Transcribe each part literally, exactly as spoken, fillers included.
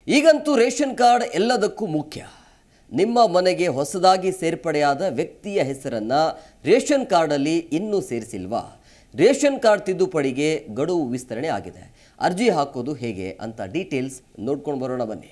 ಈಗಂತೂ ration card ಎಲ್ಲದಕ್ಕೂ ಮುಖ್ಯ. ನಿಮ್ಮ ಮನೆಗೆ ಹೊಸದಾಗಿ ಸೇರ್ಪಡೆಯಾದ ವ್ಯಕ್ತಿಯ ಹೆಸರನ್ನು ರೇಷನ್ ಕಾರ್ಡಲ್ಲಿ ಇನ್ನೂ ಸೇರಿಸಿಲ್ವಾ? ರೇಷನ್ ಕಾರ್ಡ್ ತಿದ್ದುಪಡಿಗೆ ಗಡುವು ವಿಸ್ತರಣೆ ಆಗಿದೆ. ಅರ್ಜಿ ಹಾಕೋದು ಹೇಗೆ ಅಂತ ಡೀಟೇಲ್ಸ್ ನೋಡ್ಕೊಂಡು ಬರೋಣ ಬನ್ನಿ.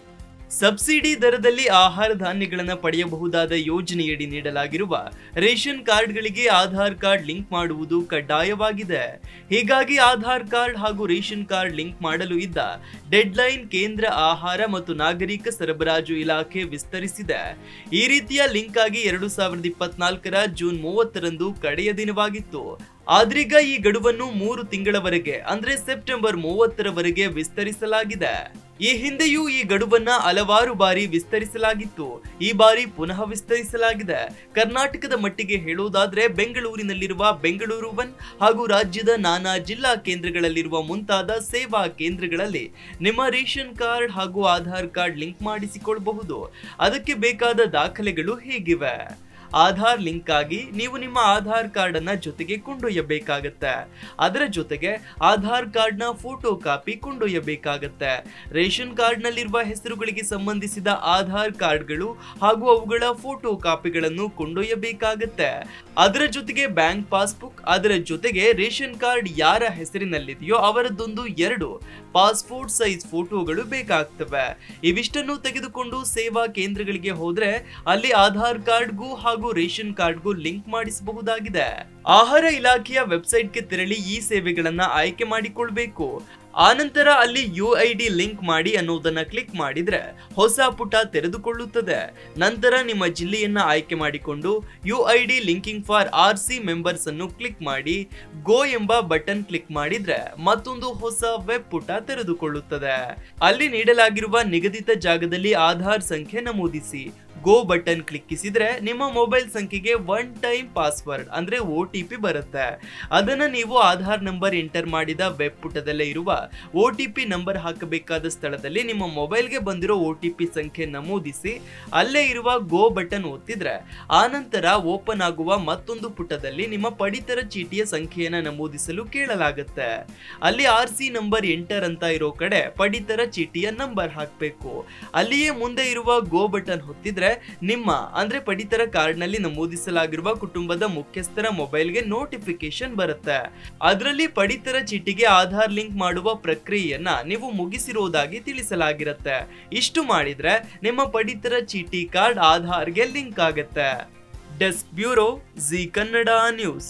ಸಬ್ಸಿಡಿ ದರದಲ್ಲಿ ಆಹಾರ ಧಾನ್ಯಗಳನ್ನು ಪಡೆಯಬಹುದಾದ ಯೋಜನೆಯಡಿ ನೀಡಲಾಗಿರುವ ರೇಷನ್ ಕಾರ್ಡ್ಗಳಿಗೆ ಆಧಾರ್ ಕಾರ್ಡ್ ಲಿಂಕ್ ಮಾಡುವುದು ಕಡ್ಡಾಯವಾಗಿದೆ. ಹೀಗಾಗಿ ಆಧಾರ್ ಕಾರ್ಡ್ ಹಾಗೂ ರೇಷನ್ ಕಾರ್ಡ್ ಲಿಂಕ್ ಮಾಡಲು ಇದ್ದ ಡೆಡ್ಲೈನ್ ಕೇಂದ್ರ ಆಹಾರ ಮತ್ತು ನಾಗರಿಕ ಸರಬರಾಜು ಇಲಾಖೆ ವಿಸ್ತರಿಸಿದೆ. ಈ ರೀತಿಯ ಲಿಂಕ್ ಆಗಿ ಎರಡು ಸಾವಿರದ ಇಪ್ಪತ್ನಾಲ್ಕರ ಜೂನ್ ಮೂವತ್ತರಂದು ಕಡೆಯ ದಿನವಾಗಿತ್ತು. ಆದ್ರೀಗ ಈ ಗಡುವನ್ನು ಮೂರು ತಿಂಗಳವರೆಗೆ ಅಂದ್ರೆ ಸೆಪ್ಟೆಂಬರ್ ಮೂವತ್ತರವರೆಗೆ ವಿಸ್ತರಿಸಲಾಗಿದೆ. ಈ ಹಿಂದೆಯೂ ಈ ಗಡುವನ್ನ ಹಲವಾರು ಬಾರಿ ವಿಸ್ತರಿಸಲಾಗಿತ್ತು. ಈ ಬಾರಿ ಪುನಃ ವಿಸ್ತರಿಸಲಾಗಿದೆ. ಕರ್ನಾಟಕದ ಮಟ್ಟಿಗೆ ಹೇಳುವುದಾದ್ರೆ ಬೆಂಗಳೂರಿನಲ್ಲಿರುವ ಬೆಂಗಳೂರು ಒನ್ ಹಾಗೂ ರಾಜ್ಯದ ನಾನಾ ಜಿಲ್ಲಾ ಕೇಂದ್ರಗಳಲ್ಲಿರುವ ಮುಂತಾದ ಸೇವಾ ಕೇಂದ್ರಗಳಲ್ಲಿ ನಿಮ್ಮ ರೇಷನ್ ಕಾರ್ಡ್ ಹಾಗೂ ಆಧಾರ್ ಕಾರ್ಡ್ ಲಿಂಕ್ ಮಾಡಿಸಿಕೊಳ್ಳಬಹುದು. ಅದಕ್ಕೆ ಬೇಕಾದ ದಾಖಲೆಗಳು ಹೇಗಿವೆ? ಆಧಾರ್ ಲಿಂಕ್ ಆಗಿ ನೀವು ನಿಮ್ಮ ಆಧಾರ್ ಕಾರ್ಡ್ ಅನ್ನ ಜೊತೆಗೆ ಕೊಂಡೊಯ್ಯಬೇಕಾಗತ್ತೆ. ಅದರ ಜೊತೆಗೆ ಆಧಾರ್ ಕಾರ್ಡ್ ನ ಫೋಟೋ ಕಾಪಿ ಕೊಂಡೊಯ್ಯಬೇಕಾಗತ್ತೆ. ರೇಷನ್ ಕಾರ್ಡ್ ನಲ್ಲಿರುವ ಹೆಸರುಗಳಿಗೆ ಸಂಬಂಧಿಸಿದ ಆಧಾರ್ ಕಾರ್ಡ್ಗಳು ಹಾಗೂ ಅವುಗಳ ಫೋಟೋ ಕಾಪಿಗಳನ್ನು ಕೊಂಡೊಯ್ಯಬೇಕಾಗತ್ತೆ. ಅದರ ಜೊತೆಗೆ ಬ್ಯಾಂಕ್ ಪಾಸ್ಬುಕ್, ಅದರ ಜೊತೆಗೆ ರೇಷನ್ ಕಾರ್ಡ್ ಯಾರ ಹೆಸರಿನಲ್ಲಿದೆಯೋ ಅವರದ್ದೊಂದು ಎರಡು ಪಾಸ್ಪೋರ್ಟ್ ಸೈಜ್ ಫೋಟೋಗಳು ಬೇಕಾಗ್ತವೆ. ಇವಿಷ್ಟನ್ನು ತೆಗೆದುಕೊಂಡು ಸೇವಾ ಕೇಂದ್ರಗಳಿಗೆ ಹೋದ್ರೆ ಅಲ್ಲಿ ಆಧಾರ್ ಕಾರ್ಡ್ಗೂ ಹಾಗೂ ರೇಷನ್ ಕಾರ್ಡ್ಗೂ ಲಿಂಕ್ ಮಾಡಿಸಬಹುದಾಗಿದೆ. ಆಹಾರ ಇಲಾಖೆಯ ವೆಬ್ಸೈಟ್ಗೆ ತೆರಳಿ ಈ ಸೇವೆಗಳನ್ನ ಆಯ್ಕೆ ಮಾಡಿಕೊಳ್ಬೇಕು. ಆನಂತರ ಅಲ್ಲಿ ಯು ಐ ಡಿ ಲಿಂಕ್ ಮಾಡಿ ಅನ್ನೋದನ್ನ ಕ್ಲಿಕ್ ಮಾಡಿದ್ರೆ ಹೊಸ ಪುಟ ತೆರೆದುಕೊಳ್ಳುತ್ತದೆ. ನಂತರ ನಿಮ್ಮ ಜಿಲ್ಲೆಯನ್ನ ಆಯ್ಕೆ ಮಾಡಿಕೊಂಡು U I D linking for R C members ಅನ್ನು ಕ್ಲಿಕ್ ಮಾಡಿ ಗೋ ಎಂಬ ಬಟನ್ ಕ್ಲಿಕ್ ಮಾಡಿದ್ರೆ ಮತ್ತೊಂದು ಹೊಸ ವೆಬ್ ಪುಟ ತೆರೆದುಕೊಳ್ಳುತ್ತದೆ. ಅಲ್ಲಿ ನೀಡಲಾಗಿರುವ ನಿಗದಿತ ಜಾಗದಲ್ಲಿ ಆಧಾರ್ ಸಂಖ್ಯೆ ನಮೂದಿಸಿ ಗೋ ಬಟನ್ ಕ್ಲಿಕ್ಕಿಸಿದ್ರೆ ನಿಮ್ಮ ಮೊಬೈಲ್ ಸಂಖ್ಯೆಗೆ ಒನ್ ಟೈಮ್ ಪಾಸ್ವರ್ಡ್ ಅಂದ್ರೆ ಒ ಟಿ ಪಿ ಬರುತ್ತೆ. ಅದನ್ನ ನೀವು ಆಧಾರ್ ನಂಬರ್ ಎಂಟರ್ ಮಾಡಿದ ವೆಬ್ ಪುಟದಲ್ಲೇ ಇರುವ ಒ ಟಿ ಪಿ ನಂಬರ್ ಹಾಕಬೇಕಾದ ಸ್ಥಳದಲ್ಲಿ ನಿಮ್ಮ ಮೊಬೈಲ್ಗೆ ಬಂದಿರೋ ಒ ಟಿ ಪಿ ಸಂಖ್ಯೆ ನಮೂದಿಸಿ ಅಲ್ಲೇ ಇರುವ ಗೋ ಬಟನ್ ಒತ್ತಿದ್ರೆ ಆನಂತರ ಓಪನ್ ಆಗುವ ಮತ್ತೊಂದು ಪುಟದಲ್ಲಿ ನಿಮ್ಮ ಪಡಿತರ ಚೀಟಿಯ ಸಂಖ್ಯೆಯನ್ನ ನಮೂದಿಸಲು ಕೇಳಲಾಗುತ್ತೆ. ಅಲ್ಲಿ ಆರ್ ಸಿ ನಂಬರ್ ಎಂಟರ್ ಅಂತ ಇರೋ ಕಡೆ ಪಡಿತರ ಚೀಟಿಯ ನಂಬರ್ ಹಾಕಬೇಕು. ಅಲ್ಲಿಯೇ ಮುಂದೆ ಇರುವ ಗೋ ಬಟನ್ ಹೊತ್ತಿದ್ರೆ ನಿಮ್ಮ ಅಂದ್ರೆ ಪಡಿತರ ಕಾರ್ಡ್ ನಲ್ಲಿ ನಮೂದಿಸಲಾಗಿರುವ ಕುಟುಂಬದ ಮುಖ್ಯಸ್ಥರ ಮೊಬೈಲ್ಗೆ ನೋಟಿಫಿಕೇಶನ್ ಬರುತ್ತೆ. ಅದರಲ್ಲಿ ಪಡಿತರ ಚೀಟಿಗೆ ಆಧಾರ್ ಲಿಂಕ್ ಮಾಡುವ ಪ್ರಕ್ರಿಯೆಯನ್ನ ನೀವು ಮುಗಿಸಿರುವುದಾಗಿ ತಿಳಿಸಲಾಗಿರುತ್ತೆ. ಇಷ್ಟು ಮಾಡಿದ್ರೆ ನಿಮ್ಮ ಪಡಿತರ ಚೀಟಿ ಕಾರ್ಡ್ ಆಧಾರ್ಗೆ ಲಿಂಕ್ ಆಗುತ್ತೆ. Desk bureau Zee Kannada news.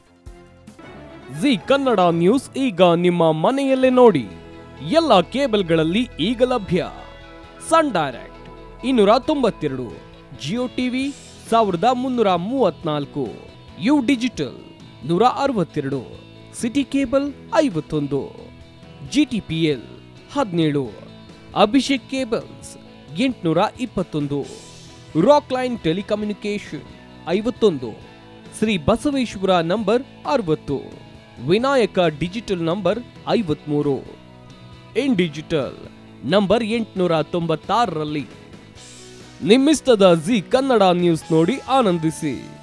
Zee Kannada news ಈಗ ನಿಮ್ಮ ಮನೆಯಲ್ಲೇ ನೋಡಿ. ಎಲ್ಲ ಕೇಬಲ್ಗಳಲ್ಲಿ ಈಗ ಲಭ್ಯ. ಸನ್ ಡೈರೆಕ್ಟ್ ಇನ್ನೂರ ತೊಂಬತ್ತೆರಡು, ಜಿಯೋ ಟಿವಿ ಸಾವಿರದ ಮುನ್ನೂರ ಮೂವತ್ನಾಲ್ಕು, ಯು ಡಿಜಿಟಲ್ ನೂರ ಅರವತ್ತೆರಡು, ಸಿಟಿ ಕೇಬಲ್ ಐವತ್ತೊಂದು, ಜಿ ಟಿ ಪಿ ಎಲ್ ಹದಿನೇಳು, ಅಭಿಷೇಕ್ ಕೇಬಲ್ಸ್ ಎಂಟುನೂರ ಇಪ್ಪತ್ತೊಂದು, ರಾಕ್ ಲೈನ್ ಟೆಲಿಕಮ್ಯುನಿಕೇಶನ್ ಐವತ್ತೊಂದು, ಶ್ರೀ ಬಸವೇಶ್ವರ ನಂಬರ್ ಅರವತ್ತು, ವಿನಾಯಕ ಡಿಜಿಟಲ್ ನಂಬರ್ ಐವತ್ಮೂರು, ಇನ್ ಡಿಜಿಟಲ್ ನಂಬರ್ ಎಂಟುನೂರ ತೊಂಬತ್ತಾರರಲ್ಲಿ. ನಿಮ್ಮಿಸ್ತದ ಜಿ ಕನ್ನಡ ನ್ಯೂಸ್ ನೋಡಿ ಆನಂದಿಸಿ.